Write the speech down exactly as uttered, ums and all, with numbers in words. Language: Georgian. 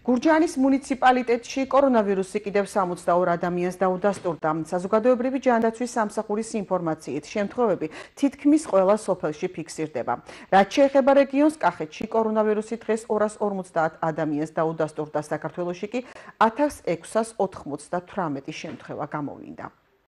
გურჯაანის მუნიციპალიტეტში კორონავირუსი კიდევ სამოცდაორ ადამიანს დაუდასტურდა. საზოგადოებრივი ჯანდაცვის სამსახურის ინფორმაციით შემთხვევები თითქმის ყველა სოფელში ფიქსირდება. რაც შეეხება რეგიონს, კახეთში კორონავირუსი დღეს ორას ორმოცდაათ ადამიანს დაუდასტურდა, საქართველოში კი ათას ექვსას ოთხმოცდათვრამეტი შემთხვევა გამოვლინდა.